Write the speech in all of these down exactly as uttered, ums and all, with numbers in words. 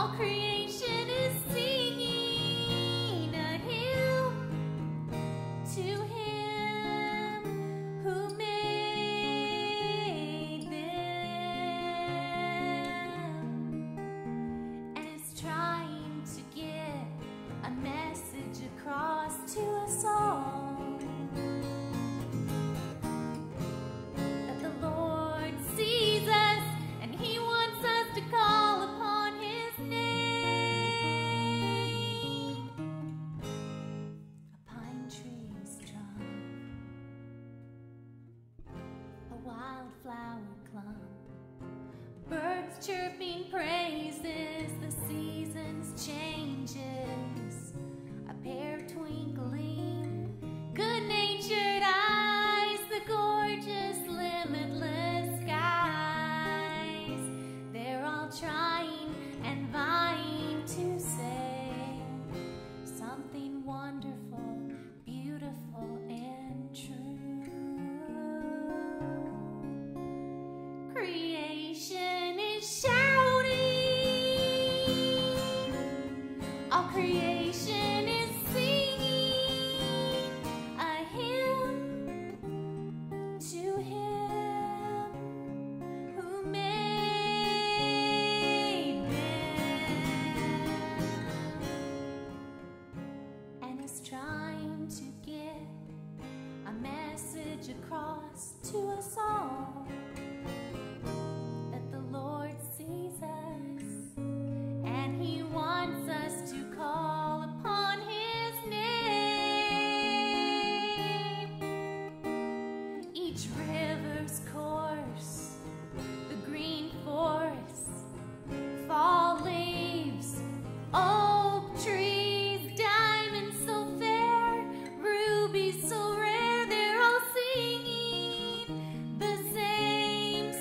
All creation is singing a hymn to Him who made them, and is trying to get a message across to us all, that the Lord sees us and He wants us to call upon His name. A pine tree strong, a wildflower clump, birds chirping praises, the seasons changes, a pair twinkling, good-natured eyes, the gorgeous limitless skies. They're all trying and vying to say something wonderful, beautiful, and true. Creation is shouting, all creation is singing a hymn to Him who made them, and is trying to get a message across to us all, that the Lord sees us and He wants us to call upon His name. Each river's course, the green forest, fall leaves, oak trees, diamonds so fair, rubies so rare, they're all singing the same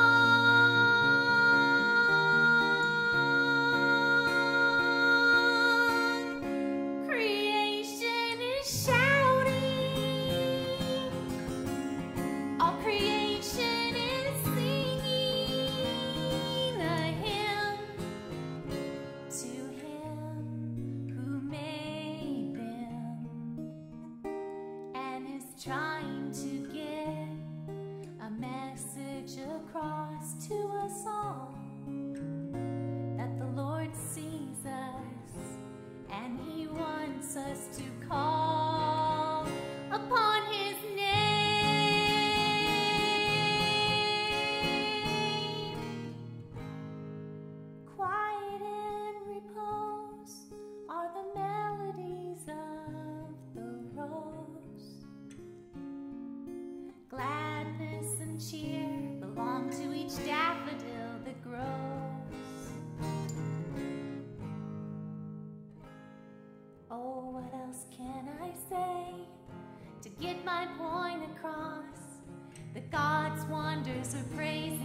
song. Creation is shouting, all creation is singing a hymn to Him who made them, and is trying to get a message across to us all, that the Lord sees us and He wants us to call upon His name. Quiet and repose are the melodies of the rose. Gladness and cheer belong to each daffodil that grows. Oh, what else can I say to get my point across? That God's wonders are praising